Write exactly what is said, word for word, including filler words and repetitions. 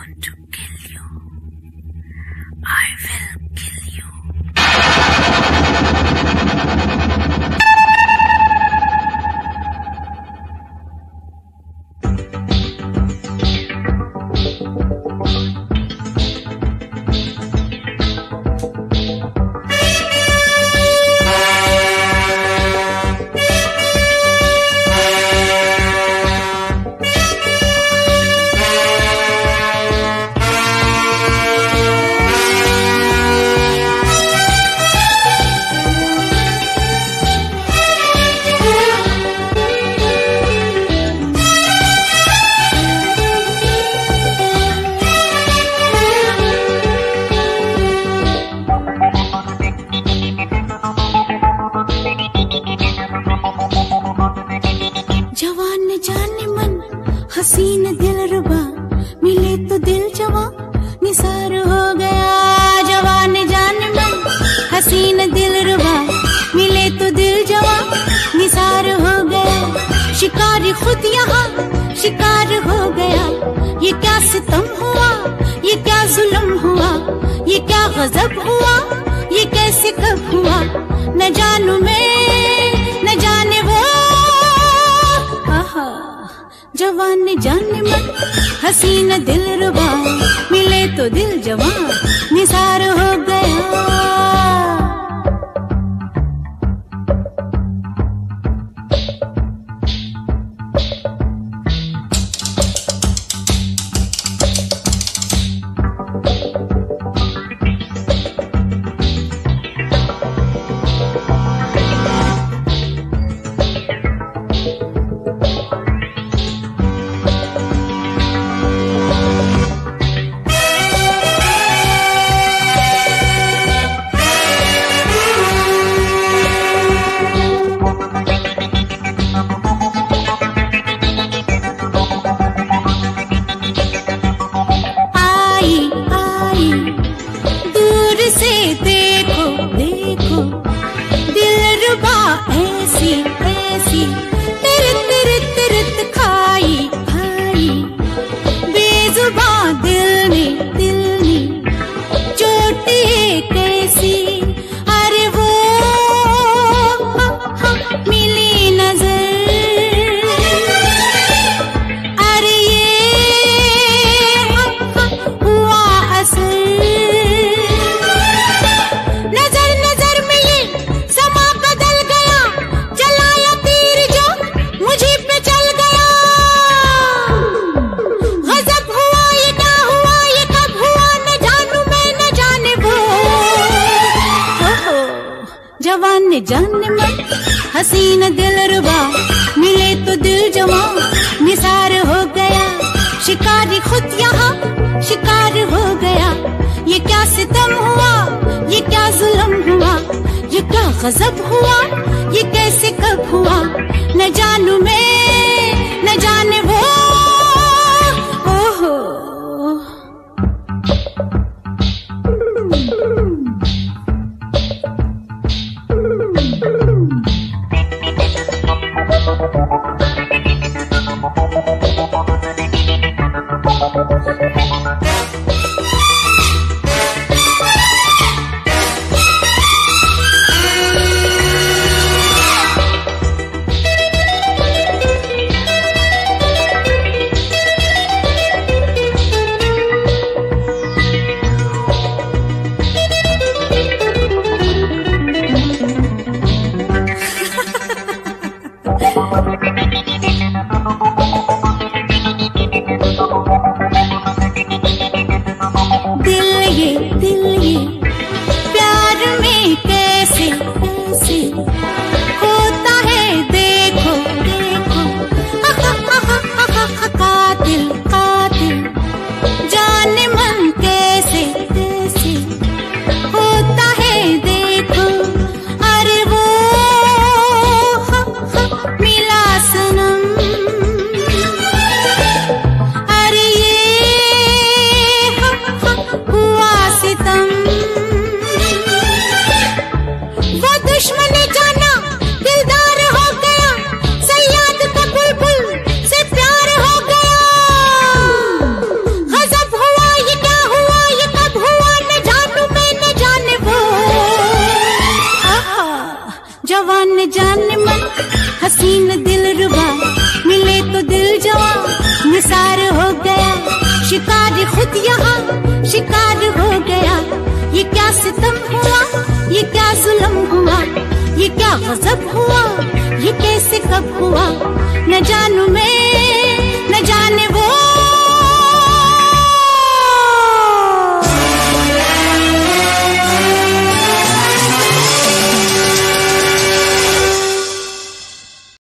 want to kill you. I will kill you. हसीन दिल रुबा मिले तो दिल जवा निसार हो गया। जवान जान मन हसीन दिल रुबा मिले तो दिल जवा निसार हो गया। शिकार खुद यहाँ शिकार हो गया। ये क्या सितम हुआ, ये क्या जुल्म हुआ, ये क्या गजब हुआ, ये कैसे कब हुआ। न जानू मैं न जाने वो। आहा जवान जान मन हसीन दिल रुबा मिले तो दिल जवान निसार हो गया। जवान जान मन हसीन दिल रुबा मिले तो दिल जवा निसार हो गया। शिकारी खुद यहाँ शिकार हो गया। ये क्या सितम हुआ, ये क्या जुल्म हुआ, ये क्या गजब हुआ, ये कैसे कब हुआ। न जानू मैं न जाने वो। ओहो शिकार खुद यहाँ शिकार हो गया। ये क्या सितम हुआ, ये क्या जुल्म हुआ, ये क्या गजब हुआ, ये कैसे कब हुआ, न जानू